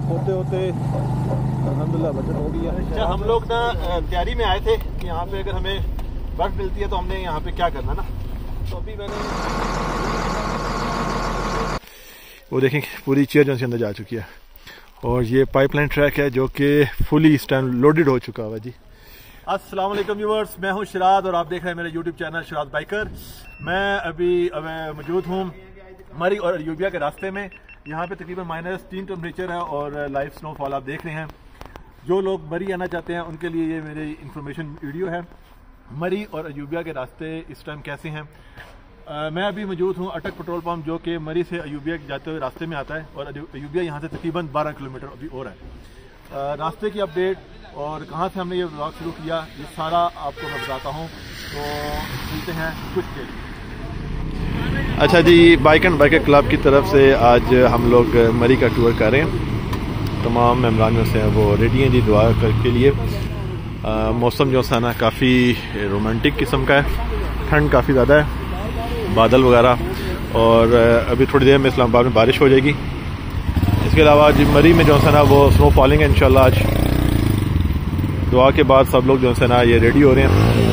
Trip होते होते अल्हम्दुलिल्लाह बचत हो गई है। अच्छा, हम लोग ना तैयारी में आए थे कि यहाँ पे अगर हमें बर्फ मिलती है तो हमने यहाँ पे क्या करना ना, तो अभी मैंने वो देखें पूरी चेयर जो अंदर जा चुकी है और ये पाइपलाइन ट्रैक है जो कि फुली इस टाइम लोडेड हो चुका हुआ जी। अस्सलाम वालेकुम व्यूअर्स, मैं हूँ शिराद और आप देख रहे हैं मेरा यूट्यूब चैनल शिराद बाइकर। मैं अभी मौजूद हूँ मरी और अयूबिया के रास्ते में। यहाँ पे तकरीबन -3 टेम्परेचर है और लाइव स्नोफॉल आप देख रहे हैं। जो लोग मरी आना चाहते हैं उनके लिए ये मेरी इंफॉर्मेशन वीडियो है। मरी और अयूबिया के रास्ते इस टाइम कैसे हैं। मैं अभी मौजूद हूँ अटक पेट्रोल पंप जो कि मरी से अयूबिया जाते हुए रास्ते में आता है और अयूबिया यहाँ से तकरीबन 12 किलोमीटर अभी और है। रास्ते की अपडेट और कहाँ से हमने ये व्लॉग शुरू किया ये सारा आपको मैं बताता हूँ, तो मिलते हैं कुछ देर। अच्छा जी, बाइक एंड बाइकर क्लब की तरफ से आज हम लोग मरी का टूर कर रहे हैं। तमाम मेम्बरान जो से हैं वो रेडी हैं जी दुआ के लिए। मौसम जो है ना काफ़ी रोमांटिक किस्म का है, ठंड काफ़ी ज़्यादा है, बादल वगैरह, और अभी थोड़ी देर में इस्लामाबाद में बारिश हो जाएगी। इसके अलावा आज मरी में जो है ना वो स्नो फॉलिंग है इंशाल्लाह। आज दुआ के बाद सब लोग जो है ना ये रेडी हो रहे हैं।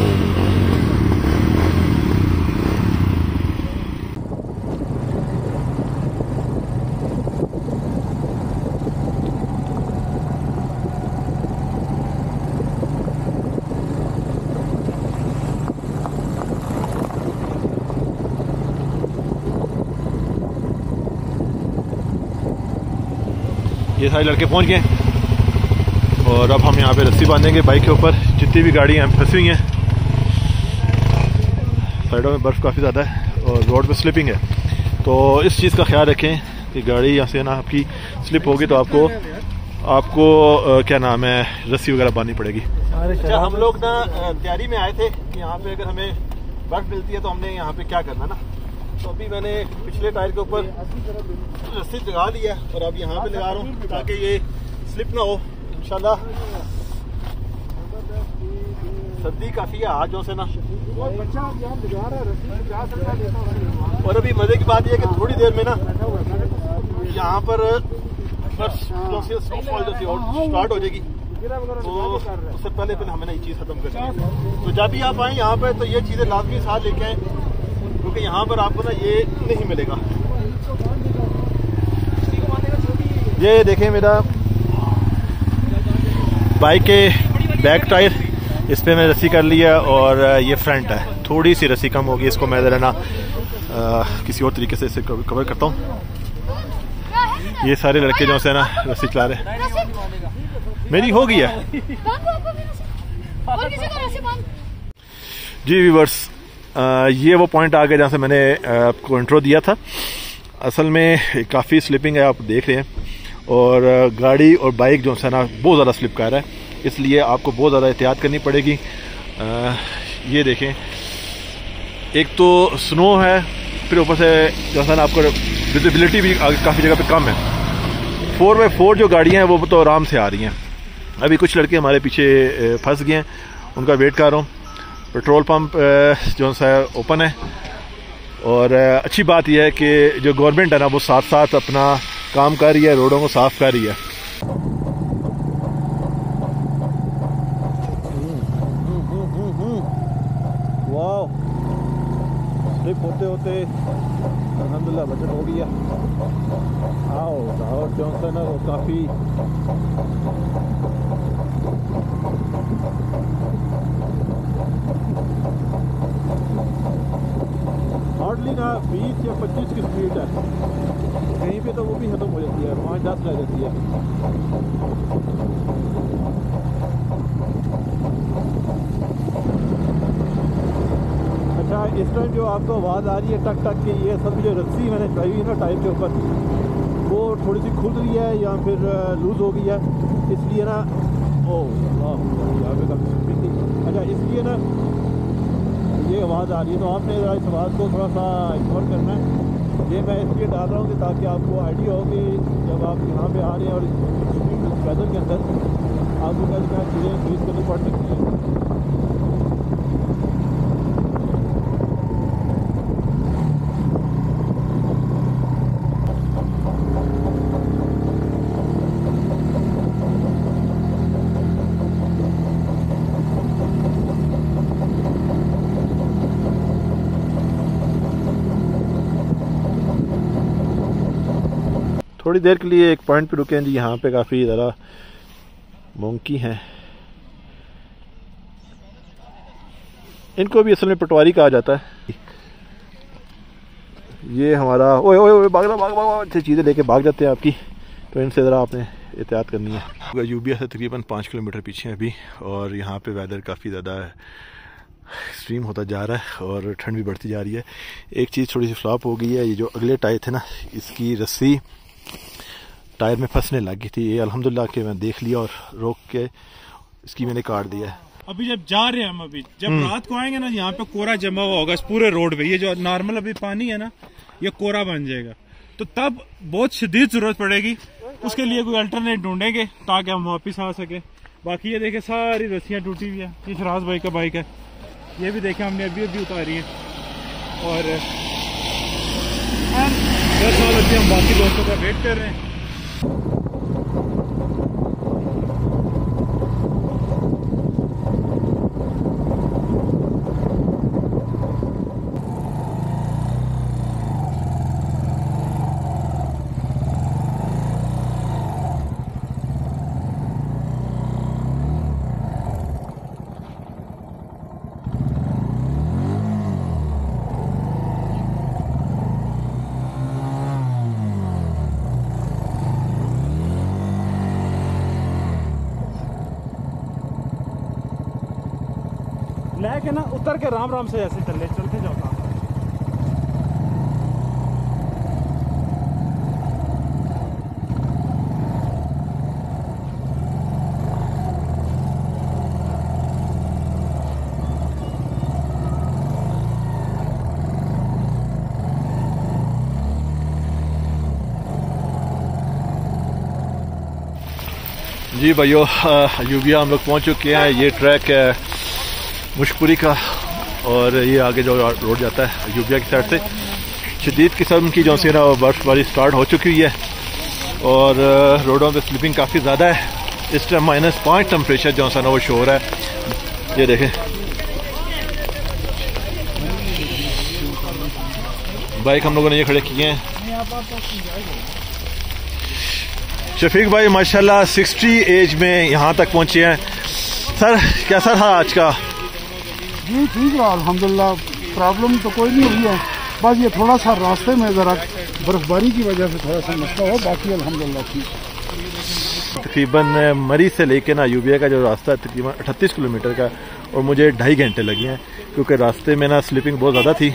ये सारे लड़के पहुंच गए और अब हम यहाँ पे रस्सी बांधेंगे बाइक के ऊपर। जितनी भी गाड़ियाँ फंसी हुई हैं, साइडों में बर्फ़ काफ़ी ज़्यादा है और रोड पे स्लिपिंग है, तो इस चीज़ का ख्याल रखें कि गाड़ी यहाँ से ना आपकी स्लिप होगी तो आपको क्या नाम है रस्सी वगैरह बांधनी पड़ेगी। अच्छा, हम लोग ना तैयारी में आए थे कि यहाँ पे अगर हमें बर्फ़ मिलती है तो हमने यहाँ पे क्या करना ना, तो अभी मैंने पिछले टायर के ऊपर रस्सी लगा दी है और अब यहाँ पे लगा रहा हूँ ताकि ये स्लिप ना हो इंशाल्लाह। सर्दी काफ़ी है आज जो से ना, और अभी मज़े की बात यह है कि थोड़ी देर में ना यहाँ पर स्नोफॉल जैसी स्टार्ट हो जाएगी, तो उससे पहले हमें ना ये चीज़ खत्म करनी है। तो जब भी आप आए यहाँ पे तो ये चीज़ें लाजमी साथ लेके आए, क्योंकि यहाँ पर आपको ना ये नहीं मिलेगा। ये देखें मेरा बाइक के बैक टायर, इस पे मैं रस्सी कर लिया और ये फ्रंट है, थोड़ी सी रस्सी कम होगी, इसको मैं ज़रा ना किसी और तरीके से इसे कवर करता हूँ। ये सारे लड़के जो है ना रस्सी चला रहे, मेरी हो गई है जी व्यूअर्स। ये वो पॉइंट आ गया जहाँ से मैंने आपको इंट्रो दिया था। असल में काफ़ी स्लिपिंग है, आप देख रहे हैं, और गाड़ी और बाइक जो है ना बहुत ज़्यादा स्लिप कर रहा है, इसलिए आपको बहुत ज़्यादा एहतियात करनी पड़ेगी। ये देखें, एक तो स्नो है, फिर ऊपर से जो है ना आपको विजिबिलिटी भी काफ़ी जगह पे कम है। 4x4 जो गाड़ियाँ हैं वो तो आराम से आ रही हैं। अभी कुछ लड़के हमारे पीछे फंस गए हैं, उनका वेट कर रहा हूँ। पेट्रोल पंप जो है ओपन है, और अच्छी बात यह है कि जो गवर्नमेंट है ना वो साथ साथ अपना काम कर रही है, रोडों को साफ कर रही है। वाह, स्लिप होते होते अल्हम्दुलिल्लाह बचत हो गई है। आओ जो है ना वो काफ़ी हार्डली ना 20 या 25 की स्पीड है, कहीं पे तो वो भी खत्म हो जाती है, 5-10 रह जाती है। अच्छा, इस टाइम जो आपको आवाज़ आ रही है टक टक की, ये सब जो रस्सी मैंने चढ़ाई हुई है ना टायर के ऊपर, वो थोड़ी सी खुल रही है या फिर लूज़ हो गई है, इसलिए ना यहाँ पे काफ़ी। अच्छा, इसलिए ना ये आवाज़ आ रही है, तो आपने ज़रा इस आवाज़ को थोड़ा सा इग्नोर करना है। ये मैं इसलिए डाल रहा हूँ कि ताकि आपको आइडिया हो कि जब आप यहाँ पे आ रहे हैं और वेदर के अंदर आपको क्या चीज़ें फेस करनी पड़ सकती हैं। थोड़ी देर के लिए एक पॉइंट पे रुके हैं जी। यहाँ पे काफ़ी ज़रा मोंकी हैं, इनको भी असल में पटवारी कहा जाता है। ये हमारा ओए ओए ओए भाग अच्छी चीज़ें लेके भाग जाते हैं आपकी, तो इनसे ज़रा आपने एहतियात करनी है। यूबिया से तकरीबन 5 किलोमीटर पीछे हैं अभी, और यहाँ पे वेदर काफ़ी ज़्यादा एक्सट्रीम होता जा रहा है और ठंड भी बढ़ती जा रही है। एक चीज़ थोड़ी सी फ्लॉप हो गई है, ये जो अगले टायर थे ना, इसकी रस्सी टायर में फंसने लगी थी। ये अल्हम्दुलिल्लाह कि मैं देख लिया और रोक के इसकी मैंने काट दिया है। अभी जब जा रहे हैं हम, अभी जब रात को आएंगे ना, यहाँ पे कोरा जमा हुआ होगा इस पूरे रोड पे। ये जो नॉर्मल अभी पानी है ना, ये कोरा बन जाएगा, तो तब बहुत शदीद जरूरत पड़ेगी। उसके लिए कोई अल्टरनेट ढूंढेंगे ताकि हम वापस आ सके। बाकी ये देखे सारी रस्सियाँ टूटी हुई है। ये शराज भाई का बाइक है, ये भी देखे हमने अभी अभी उतारी है। और 10 साल अभी हम बाकी दोस्तों का वेट कर रहे हैं। लेके ना उतर के राम राम से ऐसे चलते जाओ। जी भाइयों, यूबिया हम लोग पहुंच चुके हैं। ये ट्रैक है मुश्कपुरी का, और ये आगे जो रोड जाता है यूबिया की साइड से। शदीद किस्म की जो सी ना बर्फबारी स्टार्ट हो चुकी है, और रोडों पे स्लिपिंग काफ़ी ज़्यादा है। इस टाइम -5 टेम्परेचर जो सा ना वो शो हो रहा है। ये देखें, बाइक हम लोगों ने ये खड़े किए हैं। शफीक भाई माशाल्लाह 60 एज में यहाँ तक पहुँचे हैं। सर कैसा था आज का? जी ठीक है अल्हम्दुलिल्लाह, प्रॉब्लम तो कोई नहीं हुई है, बस ये थोड़ा सा रास्ते में ज़रा बर्फबारी की वजह से थोड़ा सा मसला हो, बाकी अल्हम्दुलिल्लाह ठीक। तकरीबन मरी से लेके ना यूबिया का जो रास्ता है तकरीबन 38 किलोमीटर का, और मुझे 2.5 घंटे लगे हैं, क्योंकि रास्ते में ना स्लिपिंग बहुत ज़्यादा थी,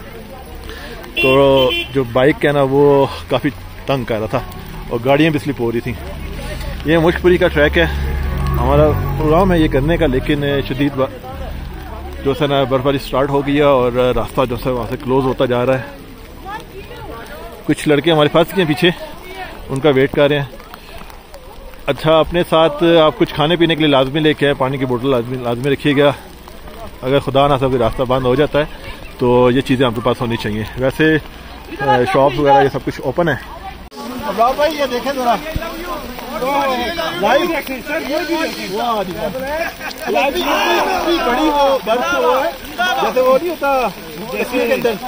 तो जो बाइक है ना वो काफ़ी तंग कर रहा था, और गाड़ियाँ भी स्लिप हो रही थी। ये मुश्कपुरी का ट्रैक है, हमारा प्रोग्राम है ये करने का, लेकिन शदीद जो सा ना बर्फबारी स्टार्ट हो गई है, और रास्ता जो सा वहाँ से क्लोज होता जा रहा है। कुछ लड़के हमारे पास के पीछे, उनका वेट कर रहे हैं। अच्छा, अपने साथ आप कुछ खाने पीने के लिए लाजमी लेके आए, पानी की बोतल लाजमी रखिएगा। अगर खुदा ना सब रास्ता बंद हो जाता है तो ये चीज़ें आपके पास होनी चाहिए। वैसे शॉप वगैरह ये सब कुछ ओपन है। भाई ये देखें जरा, बड़ी वो बर्फ वो है, जैसे वो नहीं होता जैसे के अंदर,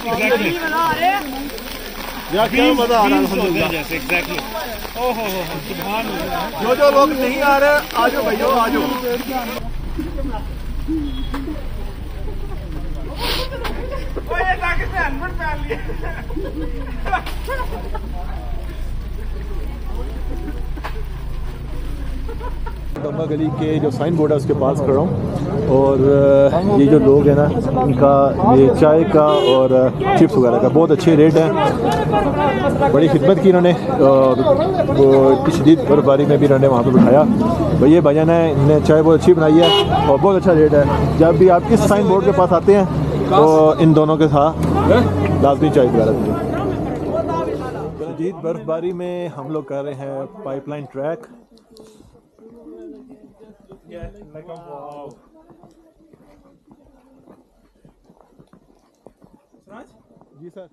यार क्या मजा आ रहा है अल्हम्दुलिल्लाह। जैसे एग्जैक्टली, ओहो सुभान अल्लाह। जो लोग नहीं आ रहे आ जाओ भाइयों, आ जाओ। दम्मा गली के जो साइन बोर्ड है उसके पास खड़ा हूँ, और ये जो लोग हैं ना, इनका ये चाय का और चिप्स वगैरह का बहुत अच्छे रेट हैं। बड़ी खिदमत की इन्होंने, और वो इतनी शदीद बर्फबारी में भी इन्होंने वहाँ पे बिठाया। भैया भाईजान है, इन्होंने चाय बहुत अच्छी बनाई है और बहुत अच्छा रेट है। जब भी आप इस साइन बोर्ड के पास आते हैं तो इन दोनों के साथ लाजमी चाय वगैरह पीजिए। शदीद बर्फबारी में हम लोग कर रहे हैं पाइपलाइन ट्रैक। जी sir,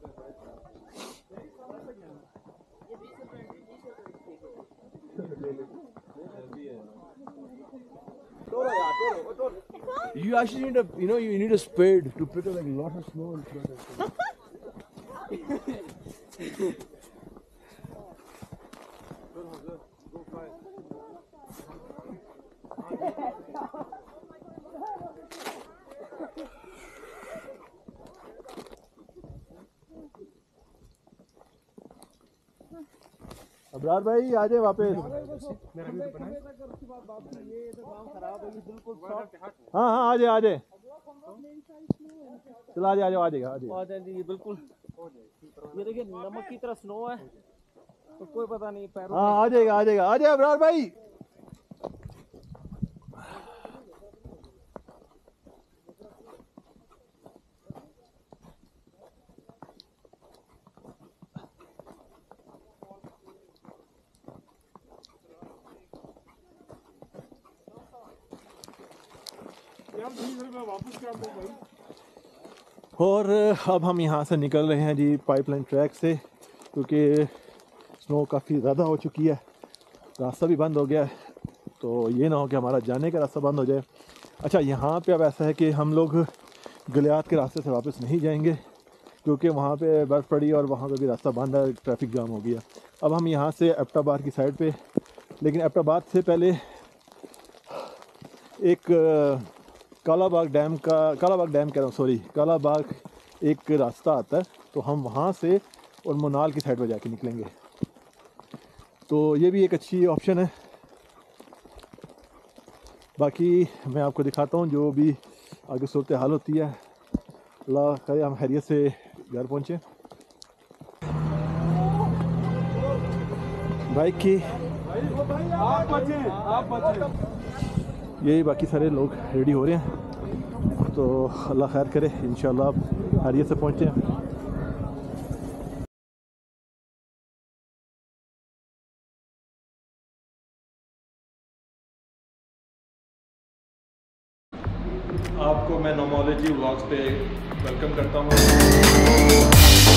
you actually need a, you need a spade to pick up like a lot of snow in front of you. Abrar भाई आ जाए वापस। हाँ हाँ आ जाए आ जाए, चला आ जाए आ जाएगा आ जाए। बिल्कुल ये देखिए नमक की तरह स्नो है तो कोई पता नहीं पैरों। हाँ आ जाएगा आ जाएगा, आ जाए अबरार भाई। और अब हम यहाँ से निकल रहे हैं जी पाइपलाइन ट्रैक से, क्योंकि स्नो काफ़ी ज़्यादा हो चुकी है, रास्ता भी बंद हो गया है। तो ये ना हो कि हमारा जाने का रास्ता बंद हो जाए। अच्छा यहाँ पे अब ऐसा है कि हम लोग गलियात के रास्ते से वापस नहीं जाएंगे, क्योंकि वहाँ पे बर्फ़ पड़ी और वहाँ का भी रास्ता बंद है, ट्रैफिक जाम हो गया। अब हम यहाँ से एबटाबाद की साइड पे, लेकिन एबटाबाद से पहले एक कालाबाग डैम कह रहा हूँ, सॉरी कालाबाग एक रास्ता आता है, तो हम वहाँ से और मोनाल की साइड पर जाके निकलेंगे। तो ये भी एक अच्छी ऑप्शन है। बाकी मैं आपको दिखाता हूँ जो भी आगे सूरत हाल होती है। अल्लाह करे हम खैरियत से घर पहुँचे। बाइक की यही बाकी सारे लोग रेडी हो रहे हैं, तो अल्लाह खैर करे, इंशाल्लाह आप खैरियत से पहुँचते हैं। आपको मैं नोमोलॉजी व्लॉग्स पे वेलकम करता हूँ।